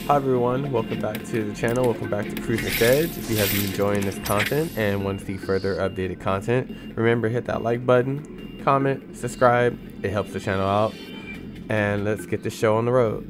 Hi everyone, welcome back to the channel, welcome back to Metroid Dread. If you have been enjoying this content and want to see further updated content, remember hit that like button, comment, subscribe, it helps the channel out, and let's get this show on the road.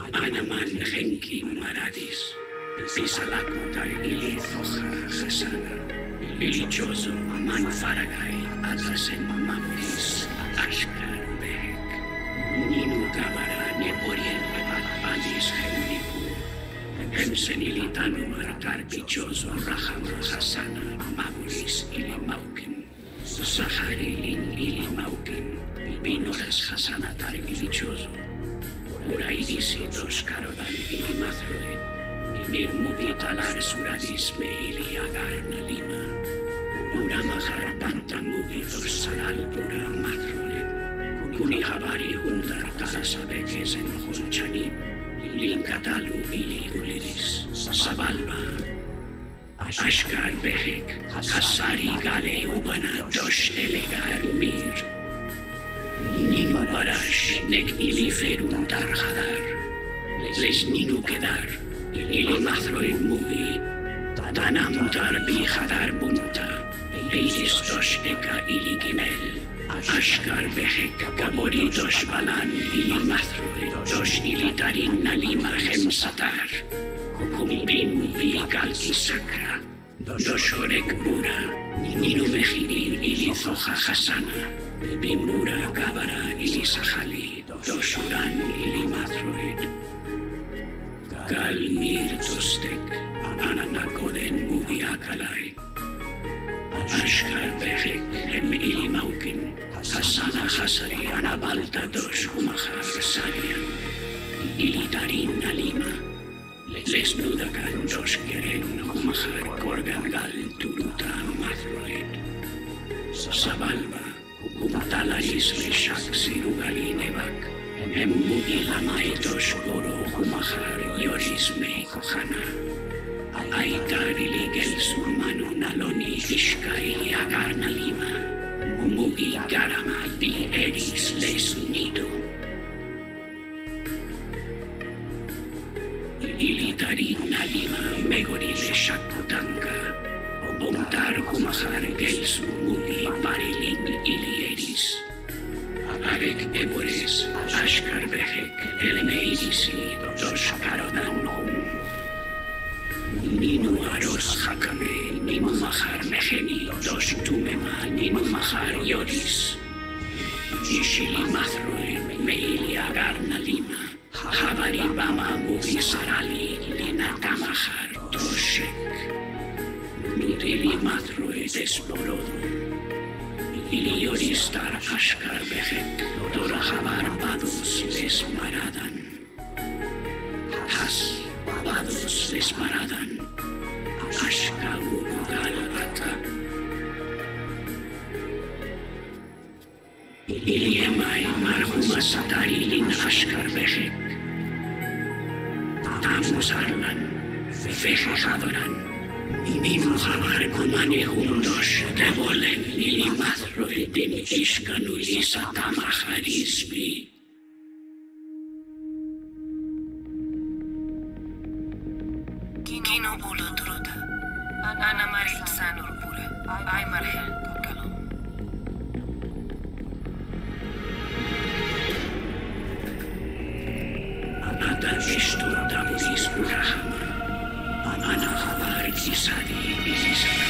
Anaman Henki Maradis, Pisalakuta Ili Zoha Hasana, Ilichozo Man Faragai, Atasen Mamuris, Ashkar Behek, Ninu Gabara Neporien Alis Hendiku, Hemsen Ilitanu Martar Pichozo Raham Hasana, Mamuris Ili Maukin, Sahari Ili Maukin, Pinoras Hasana Tar Ilichozo. Uraidisi dos Karodan ili Mathroid, Nirmubitalar Suradisme ili Agarna Lima, Uramahar Pantamugi dos Saral Pura Mathroid, Kunihabari Hundar Talasabekes en Hunchanim, Linkatalu ili Uliris, Sabalba, Ashkar Behek, Hasari Gale Ubana dos Elegar Mir, Ninu Barash, nek ili ferun tarjadar, les ninu kedar, ili Mathroid mugi, tanam tar bihadar bunta, eiris dos eka ili gimel, Ashkar Behek kabori dos balan ili Mathroid, dos ili tarin nalima hemsatar, kumbin vikalki sakra, dos orek mura, ninu mehirin ili zoha hasana, Bimura Kabara ili Sahali, Doshuran ili Mathroid. Galmir Tostek, Ananakoden Mugiakalai. Ashkar Behek, Hem ili Maukin, Hasana Hasari Anabalta Dos Humahar Sarian, ili Tarin Alima. Les Nudakan Dos Keren Humahar Korgangal Turuta Mathroid. Sabalba. Umtalaris Meshak Sirugali Nevak, Emmugi Lamaitos Goro Humahar Yoris Meikohana, Aitari Ligel Surmanu Naloni Ishkai Agarna Lima, Umugi Garama Di Eris Les Nido, Ilitari Nalima Megori Leshakutanka, Omtar Humahar Gelsu Mugi Parilin Ilieris, Arek Ebores, Ashkar Behek, Elmeidisi, Dos Karodan Hum, Ninu Aros Hakame, Ninu Mahar Meheni, Dos Tumema, Ninu Mahar Yoris, Ishili Mathroid, Meili Agarna Lima, Habari Bama Mugi Sarali, Lina Tamahar, Toshek. Ili Mathroid Esporodo, Ili Yoristar Ashkar Behek, Dorahabar Bados Les Maradan, Has Bados Les Maradan, Ashka Urugal Ata, Ili Emai Marhuma Satari Lin Ashkar Behek, Tamus Arlan, Feje Hadoran, Ninu Habar Kumane Hundos, Devolen ili Mathroid in Ishkanu Isatama Harisbi. Kino Ulu Truta, Ana Maril Sanur Pura, Ay Marhel Pukalo. Anata Ishtur Taburis Urahama. Ana Habar Kisari Isara.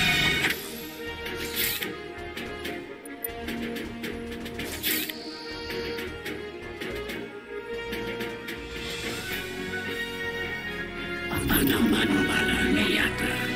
Ana Manubala Neyata.